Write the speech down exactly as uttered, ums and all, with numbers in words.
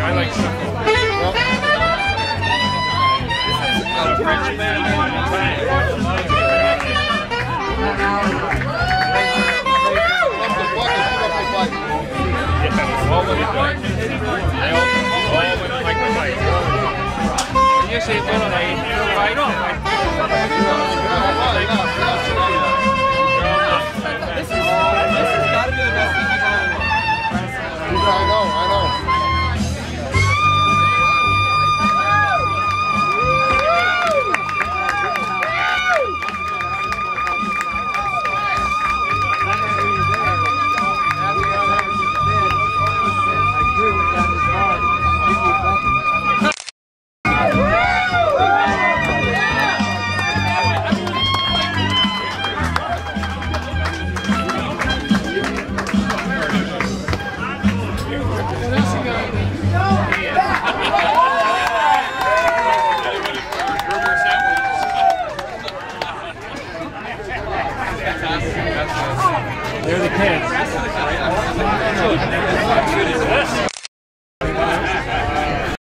I like shuffle. Well, this is a rich man in time. Yeah, all with the fight. They all, all with the like the fight. You see when they fight on. This is, this has got to be the best thing he's ever won. I know, I know. They're the kids.